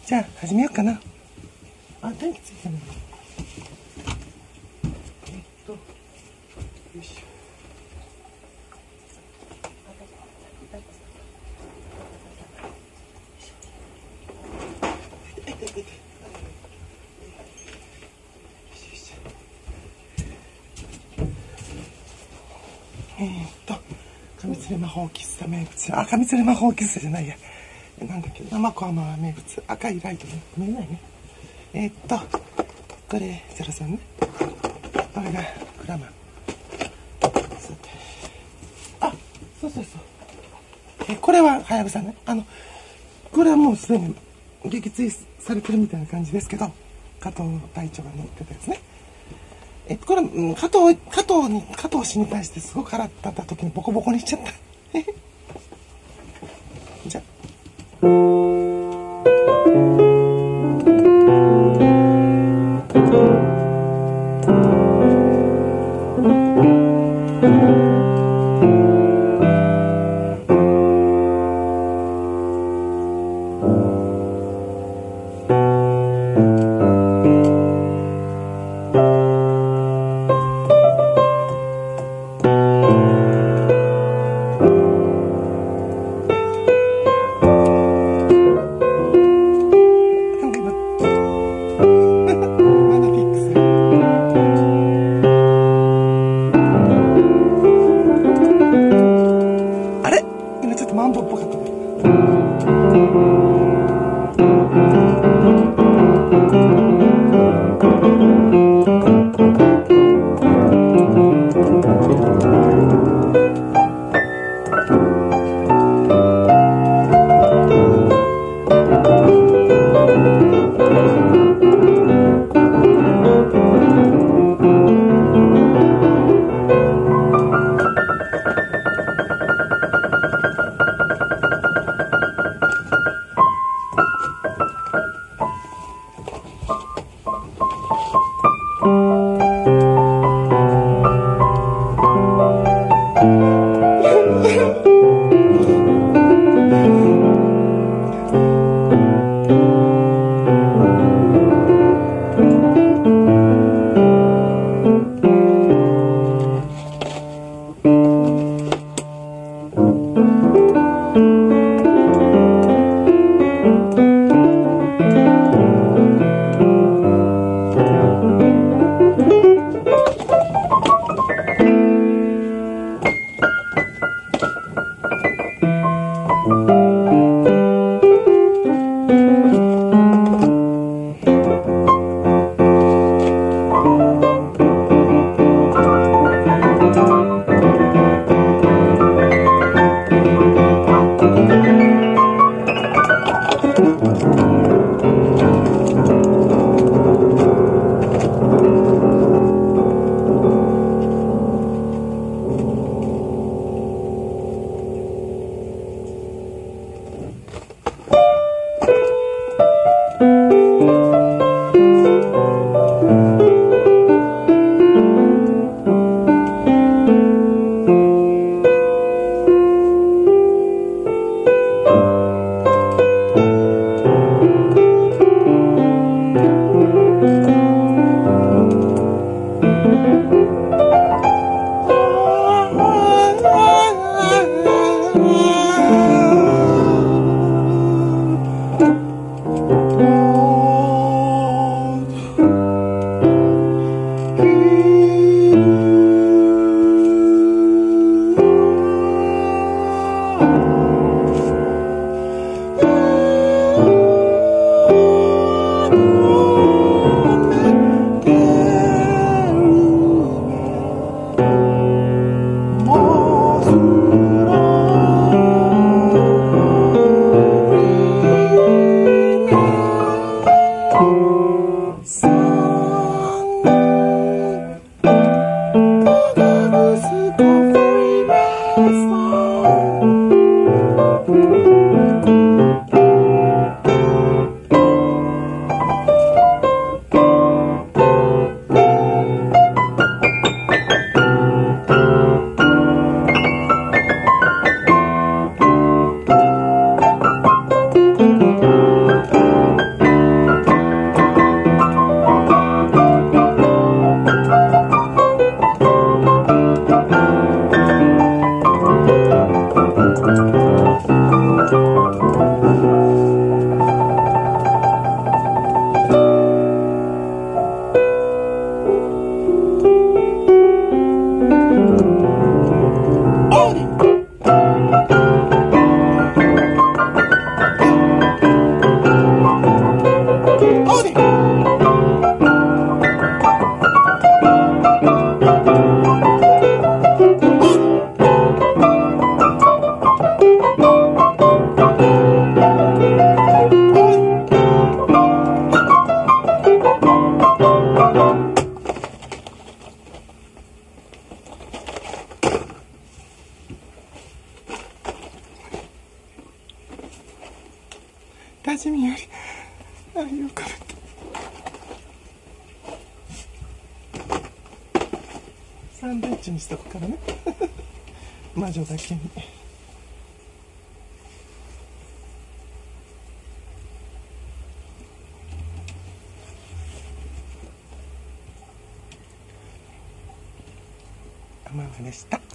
じゃあ始めようかな。あ、電気ついてるの。よいしょ。上連魔法喫茶名物。あ、上連魔法喫茶じゃないや。なんだっけ、生子浜名物。赤いライトね。見えないね。これ、03ね。これが、グラマン。さて。あ、そうそうそう。これは、はやぶさね。これはもうすでに撃墜されてるみたいな感じですけど、加藤隊長が乗ってたやつね。これ、加藤氏に対してすごく腹立った時にボコボコにしちゃった。じゃああいうかサンドイッチにしとくからね魔女だけに。あまわでした。